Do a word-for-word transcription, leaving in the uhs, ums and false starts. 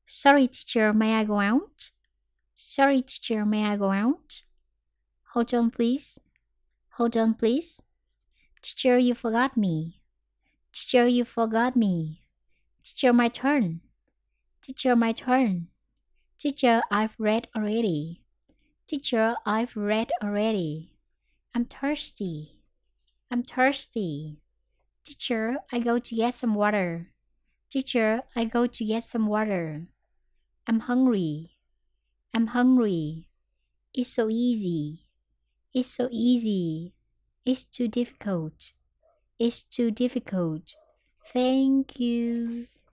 Sorry, teacher, may I go out? Sorry, teacher, may I go out? Hold on, please. Hold on, please. Teacher, you forgot me. Teacher, you forgot me. Teacher, my turn. Teacher, my turn. Teacher, I've read already. Teacher, I've read already. I'm thirsty. I'm thirsty. Teacher, I go to get some water. Teacher, I go to get some water. I'm hungry. I'm hungry. It's so easy. It's so easy. It's too difficult. It's too difficult. Thank you.